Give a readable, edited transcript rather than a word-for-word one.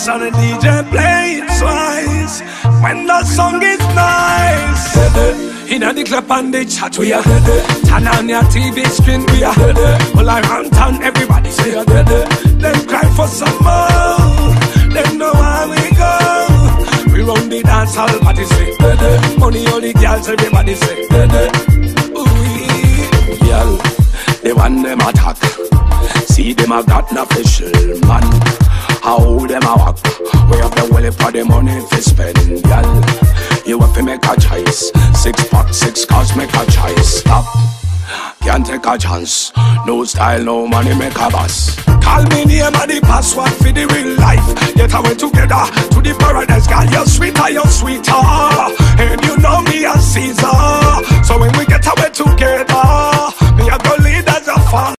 twice and the DJ play it twice when the song is nice. Inna the club and the chat we are turn on your TV screen we are all around town everybody say them cry for some more. Them know how we go. We run the dance hall party say money all the girls everybody say ooh girl they want them attack. See them a got no official man. How them a walk? We have the wallet for the money to spend, girl. You have to make a choice. 6 pack, 6 cars, make a choice. Stop, can't take a chance. No style, no money, make a boss. Call me name and the password for the real life. Get away together to the paradise, girl. You're sweeter, you're sweeter. And you know me as Caesar. So when we get away together, me a go lead as a fan.